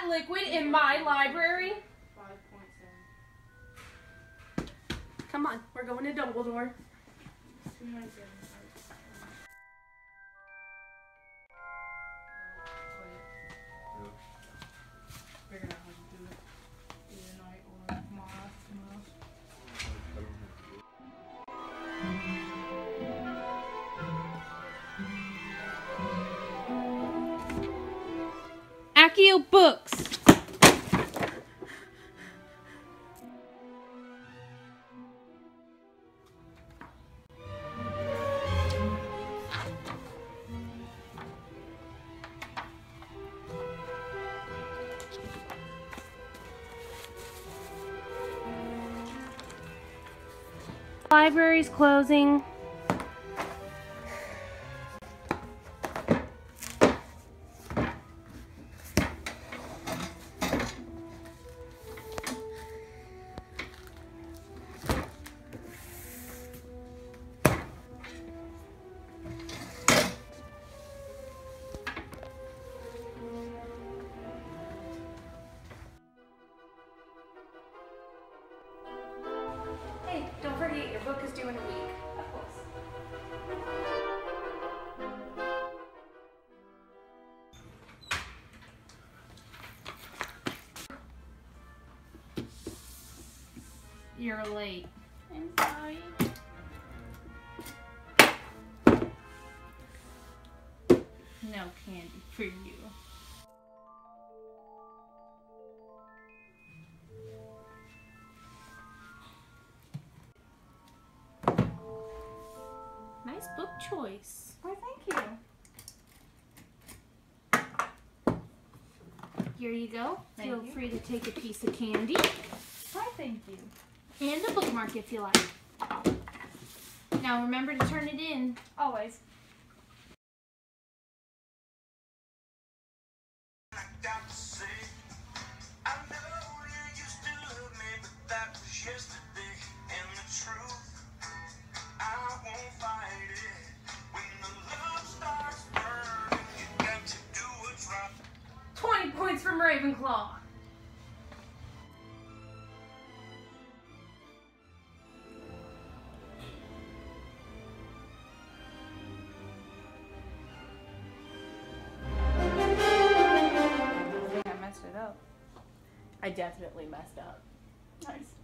that liquid in my library? 5.7. Come on, we're going to Dumbledore. 2.7. Figure out how to do it either tonight or tomorrow. Accio Books. Library's closing. Hey, don't forget your book is due in a week. Of course. You're late. I'm sorry. No candy for you. Nice book choice. Why, thank you. Here you go. Thank Feel you. free to take a piece of candy Why, thank you. and a bookmark if you like. Now remember to turn it in. Always. Yesterday, and the truth, I won't fight it. When the love starts burning, you got to do what's right. 20 points from Ravenclaw. I messed it up. I definitely messed up. Nice.